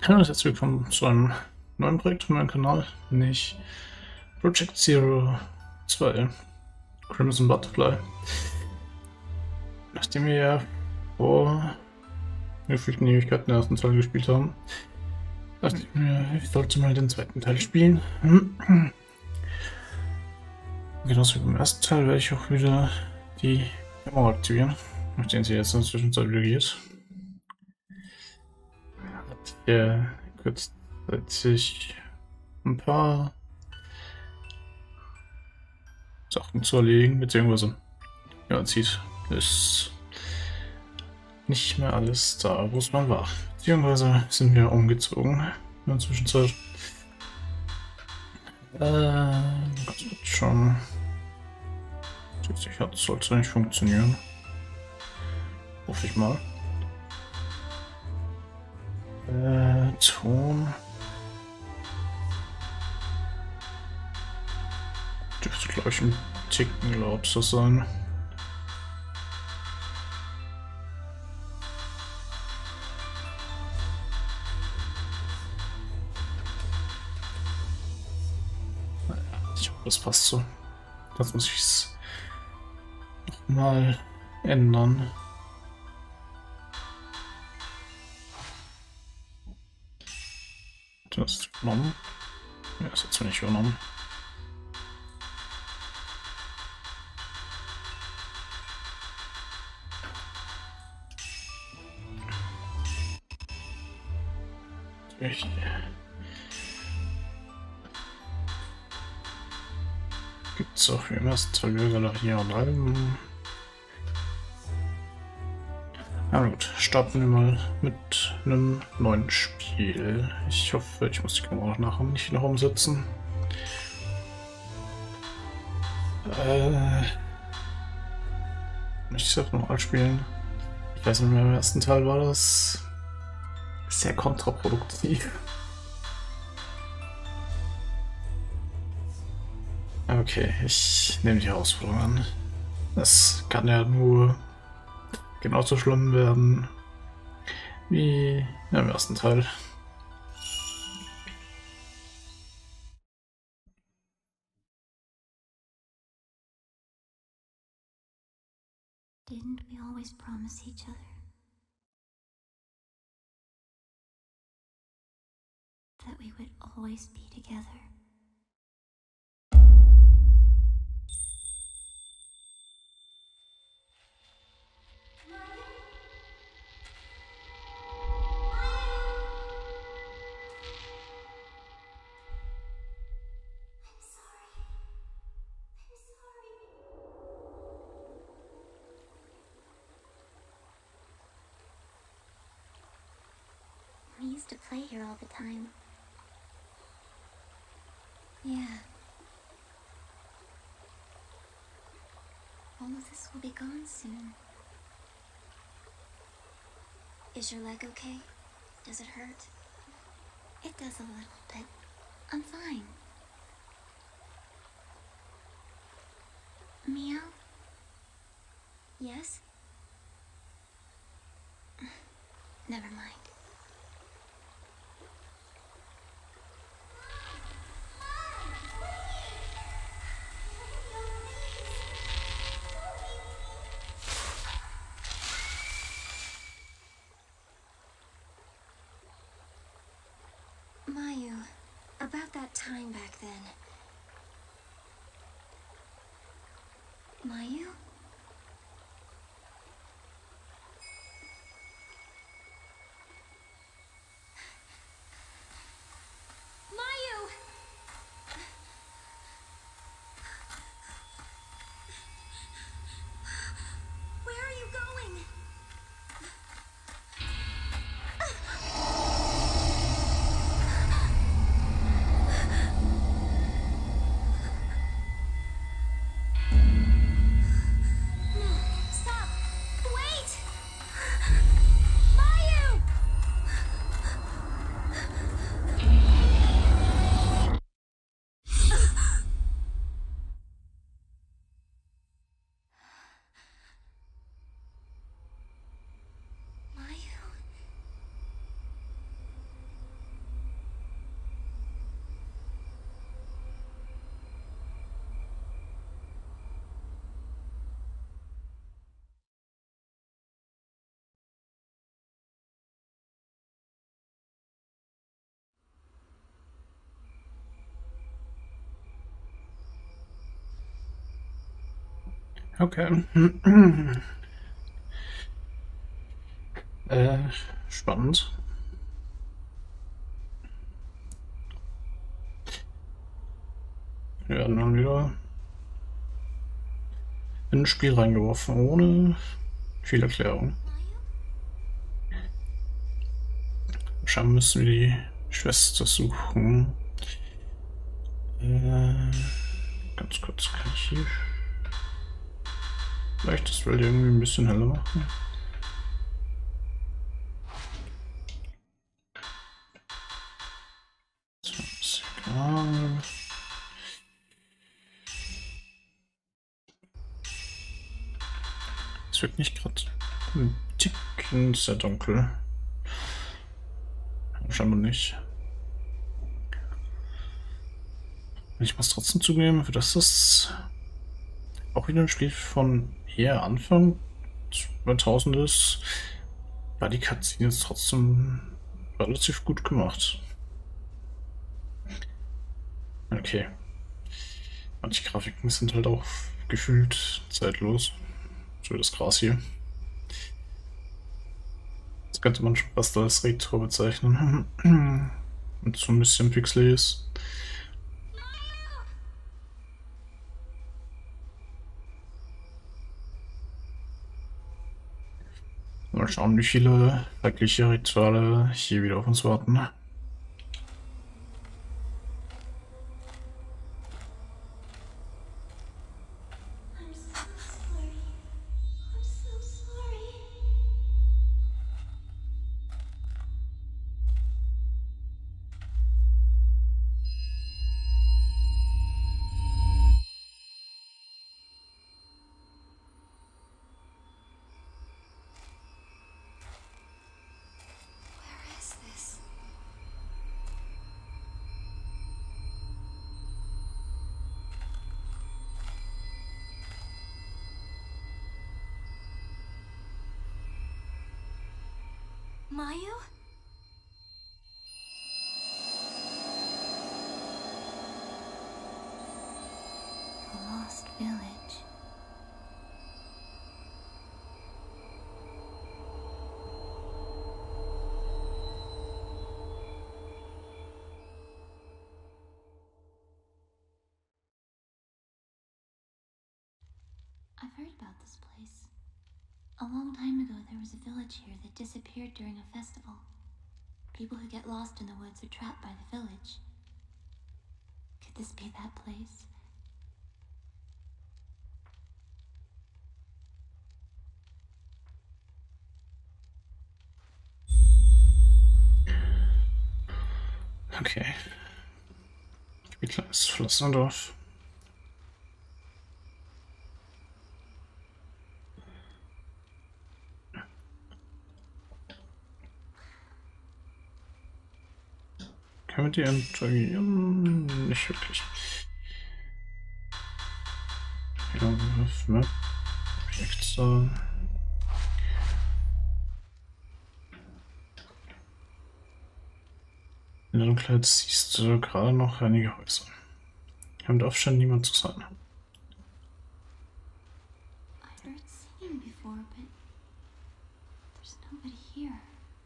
Hallo und herzlich willkommen zu einem neuen Projekt auf meinem Kanal, nämlich Project Zero 2 Crimson Butterfly. Nachdem wir ja vor gefühlten Ewigkeiten den ersten Teil gespielt haben, dachte ich mir, ich sollte mal den zweiten Teil spielen. Genauso wie beim ersten Teil werde ich auch wieder die Kamera aktivieren, nachdem sie jetzt in der Zwischenzeit wieder geht. Hat hier kurzzeitig ein paar Sachen zu erledigen, beziehungsweise ja, man sieht, ist nicht mehr alles da, wo es mal war. Beziehungsweise sind wir umgezogen in der Zwischenzeit. Das wird schon. Sicher, das sollte nicht funktionieren. Hoffe ich mal. Ton. Dürfte, glaube ich, ein Ticken lauter sein. Ich hoffe, das passt so. Das muss ich es mal ändern. Das ist übernommen. Ja, ist jetzt nicht übernommen. Natürlich. Gibt es auch wie im ersten Teil wieder hier und Alben. Na gut, starten wir mal mit einem neuen Spiel. Ich hoffe, ich muss die Kamera nachher nicht noch umsetzen. Möchte ich das nochmal spielen? Ich weiß nicht mehr, im ersten Teil war das sehr kontraproduktiv. Okay, ich nehme die Herausforderung an. Es kann ja nur genauso schlimm werden wie im ersten Teil. Didn't we always promise each other that we would always be together? We used to play here all the time. Yeah. All of this will be gone soon. Is your leg okay? Does it hurt? It does a little bit. I'm fine. Meow? Yes? Never mind. Mayu, about that time back then. Mayu? Mayu! Where are you going? Okay. Spannend. Wir werden dann wieder in ein Spiel reingeworfen, ohne viel Erklärung. Wahrscheinlich müssen wir die Schwester suchen. Ganz kurz, kann ich hier vielleicht das Welt irgendwie ein bisschen heller machen? So, ist egal. Es wird nicht gerade ein Ticken sehr dunkel. Scheinbar nicht. Ich muss trotzdem zugeben, für das ist auch wieder ein Spiel von eher Anfang 2000 ist, war die Cutscene jetzt trotzdem relativ gut gemacht. Okay. Manche Grafiken sind halt auch gefühlt zeitlos. So wie das Gras hier. Das könnte man schon fast als Retro bezeichnen. Und so ein bisschen pixelig ist. Mal schauen, wie viele wirkliche Rituale hier wieder auf uns warten. Mayu? The Lost Village. I've heard about this place. A long time ago, there was a village here that disappeared during a festival. People who get lost in the woods are trapped by the village. Could this be that place? Okay. Wie klein ist das verlassene Dorf? Können wir die interagieren? Nicht wirklich. Ja, Map. Objekte. In der Dunkelheit siehst du gerade noch einige Häuser. Im Dorf scheint niemand zu sein. I've heard singing before, but there's nobody here.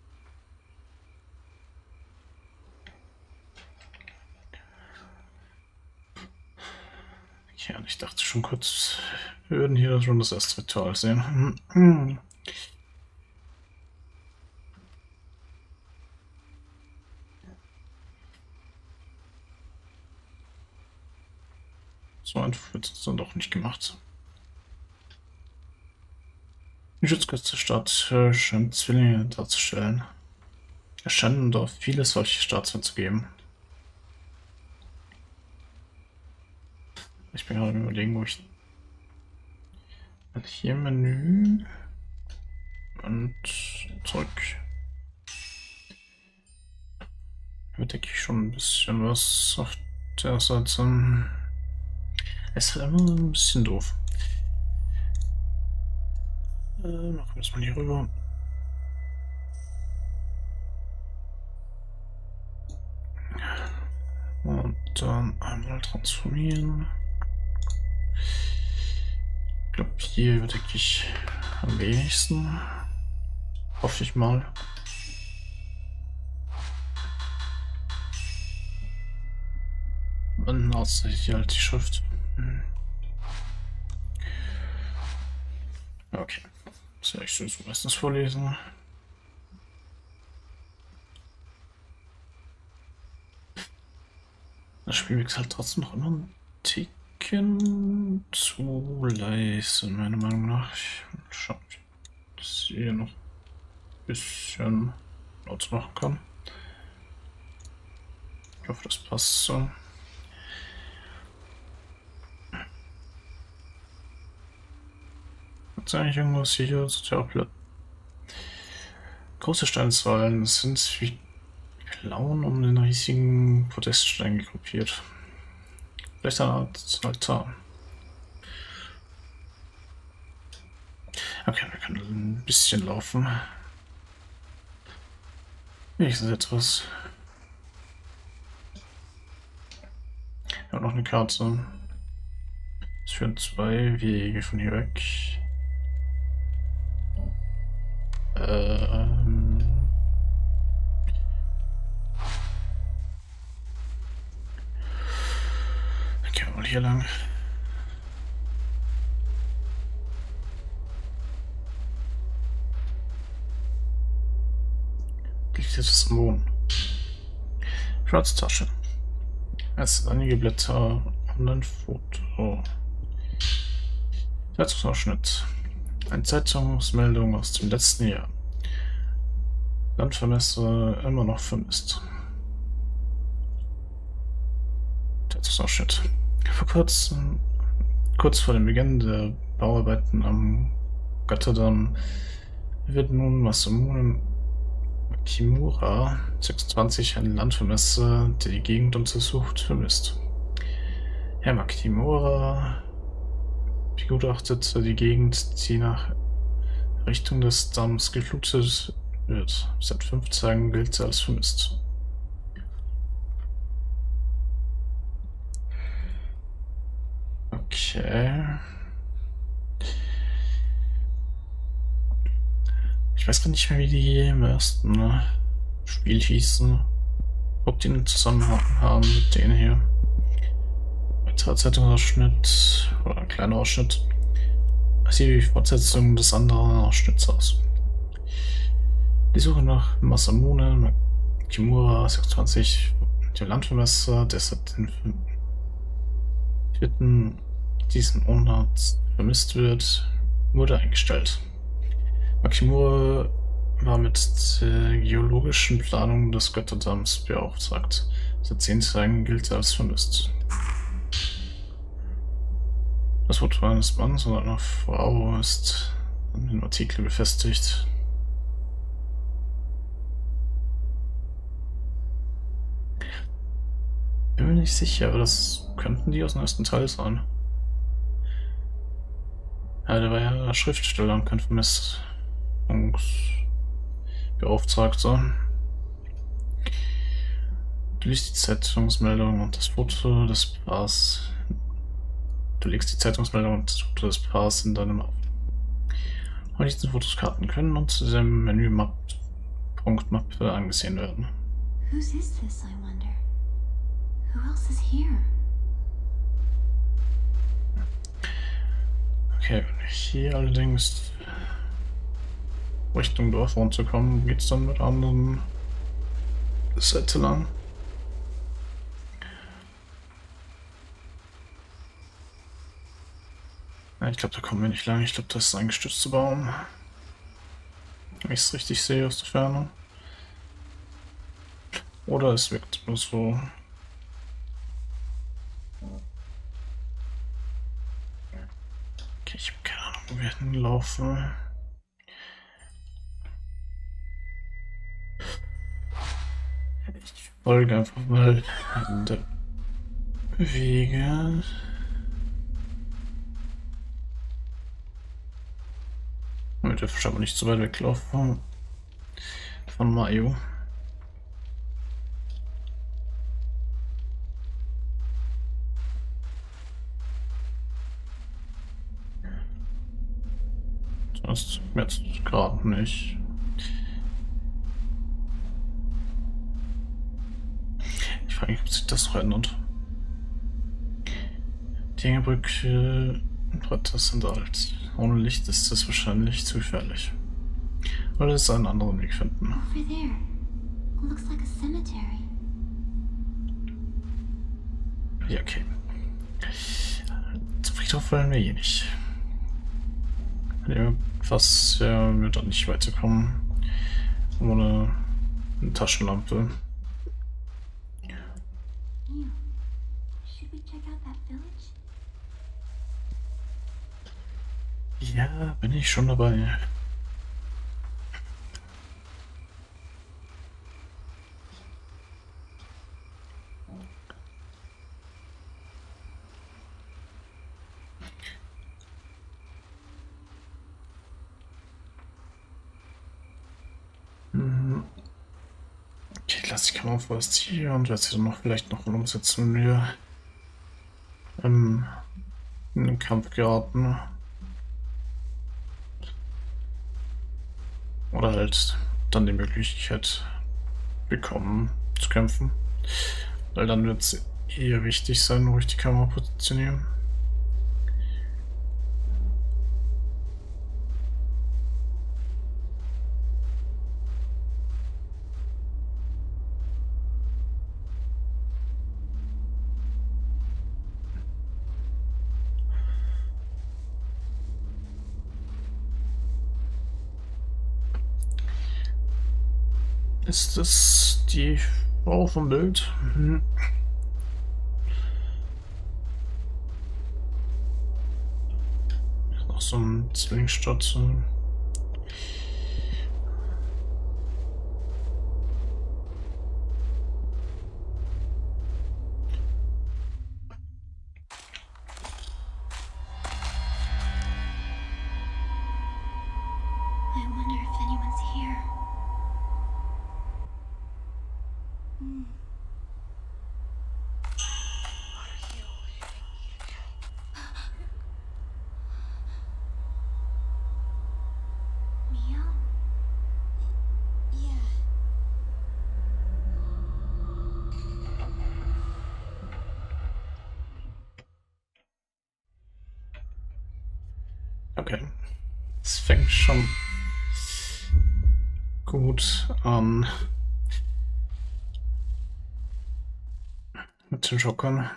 Ja, ich dachte schon kurz, wir würden hier schon das erste Ritual sehen. So einfach wird es dann doch nicht gemacht. Die Schutzkreuz der Stadt scheint Zwillinge darzustellen. Es scheinen dort viele solche Statuen zu geben. Ich bin gerade am Überlegen, wo ich... Hier im Menü und zurück. Hier denke ich schon ein bisschen was auf der Seite. Es ist halt immer ein bisschen doof. Machen wir das mal hier rüber. Und dann einmal transformieren. Ich glaube, hier überdecke ich am wenigsten. Hoffe ich mal. Und außer hier halt die Schrift. Okay. So, ich soll es meistens vorlesen. Das Spiel ist halt trotzdem noch immer ein Ticken zu leise, meiner Meinung nach. Ich schaue, ob ich das hier noch ein bisschen laut machen kann. Ich hoffe, das passt so. Gibt es eigentlich irgendwas hier? Sozialplatz. Große Steinsäulen sind wie Klauen um den riesigen Podeststein gegruppiert. Vielleicht eine Art Altar. Okay, wir können ein bisschen laufen. Wenigstens etwas. Wir haben noch eine Karte. Es führen 2 Wege von hier weg. Dann gehen wir mal hier lang. Liegt jetzt am Boden. Schwarze Tasche. Es sind einige Blätter und ein Foto. Zeitungsausschnitt. Eine Zeitungsmeldung aus dem letzten Jahr. Landvermesser immer noch vermisst. Zeitungsausschnitt. Vor kurzem, kurz vor dem Beginn der Bauarbeiten am Götterdamm wird nun Masamune Kimura, 26, ein Landvermesser, der die Gegend untersucht, vermisst. Herr Makimura begutachtete die Gegend, die nach Richtung des Damms geflutet wird. Seit 5 Tagen gilt sie als vermisst. Okay. Ich weiß gar nicht mehr, wie die im ersten Spiel hießen. Ob die einen Zusammenhang haben mit denen hier. Weiterer Zeitungsausschnitt oder ein kleiner Ausschnitt. Sieht wie die Fortsetzung des anderen Ausschnitts aus. Die Suche nach Masamune Kimura 26, dem Landvermesser, der seit den 4. diesen Monat vermisst wird, wurde eingestellt. Makimura war mit der geologischen Planung des Götterdamms beauftragt. Seit 10 Tagen gilt er als vermisst. Das Foto eines Mannes und einer Frau ist an den Artikel befestigt. Bin mir nicht sicher, aber das könnten die aus dem ersten Teil sein. Ja, der war ja Schriftsteller und kein Vermessungsbeauftragter. Du liest die Zeitungsmeldung und das Foto des Paars. Du legst die Zeitungsmeldung und das Foto des Paars in deinem Auf. Diese Fotoskarten können unter dem Menü Punkt Mappe angesehen werden. Whose is this, I wonder? Who else is here? Okay, wenn ich hier allerdings Richtung Dorf runterkommen, geht's dann mit anderen Seite lang. Ja, ich glaube, da kommen wir nicht lang. Ich glaube, das ist ein gestützter Baum. Wenn ich es richtig sehe aus der Ferne. Oder es wirkt nur so. Okay, ich habe keine Ahnung, wo wir hinlaufen. Ich folge einfach mal der Wege. Wir dürfen aber nicht zu weit weglaufen von Mayo. Das jetzt gerade nicht. Ich frage mich, ob sich das noch ändert. Die Hängebrücke Bretter sind alt. Ohne Licht ist es wahrscheinlich zu gefährlich. Oder es einen anderen Weg finden. Over there. Looks like a cemetery. Ja, okay. Zum Friedhof wollen wir eh nicht. Was wir dann nicht weiterkommen. Ohne eine Taschenlampe. Neil, should we check out that village? Ja, bin ich schon dabei. Okay, ich lasse die Kamera vorerst hier und werde sie dann noch vielleicht noch umsetzen, wenn wir in den Kampf geraten. Oder halt dann die Möglichkeit bekommen zu kämpfen. Weil dann wird es eher wichtig sein, wo ich die Kamera positioniere. Ist das die Frau vom Bild? Mhm. Noch so ein Zwillingsstadt. I wonder if anyone's here. Mia? Yeah. Okay. Es fängt schon gut an mit den Schockern.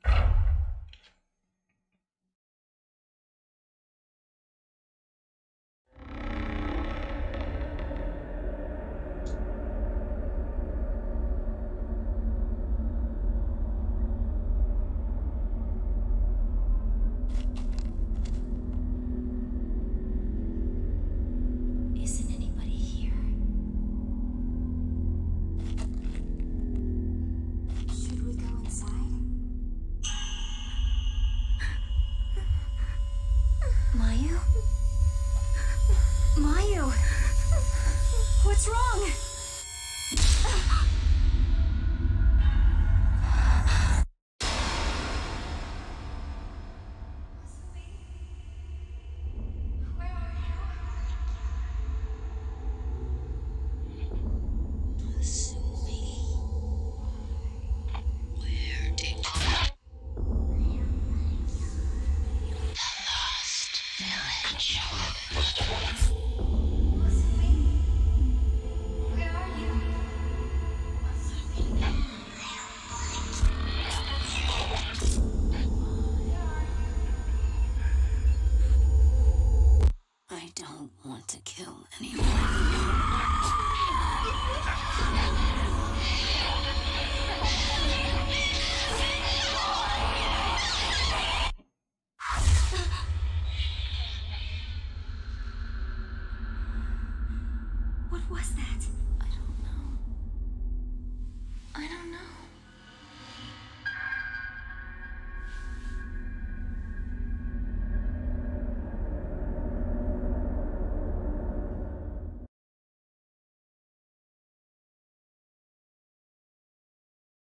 Isn't anybody here? Should we go inside? Mayu? Mayu! What's wrong? I don't want to kill anyone. What was that?